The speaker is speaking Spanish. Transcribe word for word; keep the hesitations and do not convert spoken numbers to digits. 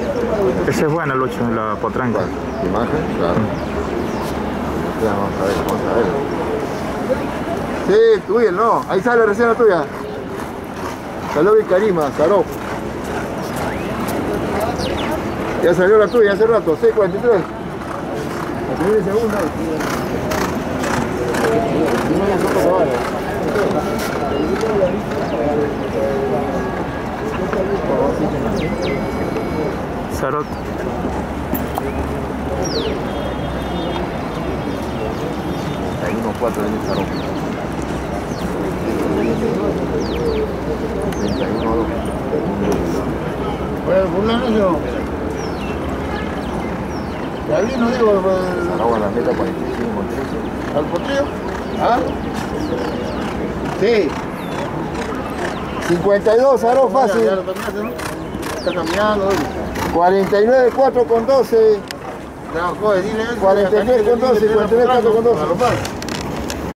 Ese es bueno, Lucho, la potranca. ¿Imagen? Claro. Ya, vamos a ver, vamos a ver. Sí, tuya, no. Ahí sale recién la tuya. Salud y Karima, Saró. Ya salió la tuya hace rato, seis cuarenta y tres. La primera y segunda. Sarot. Hay unos cuatro en el Saró. treinta y uno, dos. Bueno, por un año. Ya vino, digo, Saró a la meta cuarenta y cinco, trece. al potrillo. ¿Ah? Sí. cincuenta y dos, Saró fácil. Ya, ya lo cambiaste, ¿no? Está cambiando. cuarenta y nueve, cuatro con doce. No, joder, dile eso. cuarenta y tres con doce, cuarenta y nueve, cuatro con doce.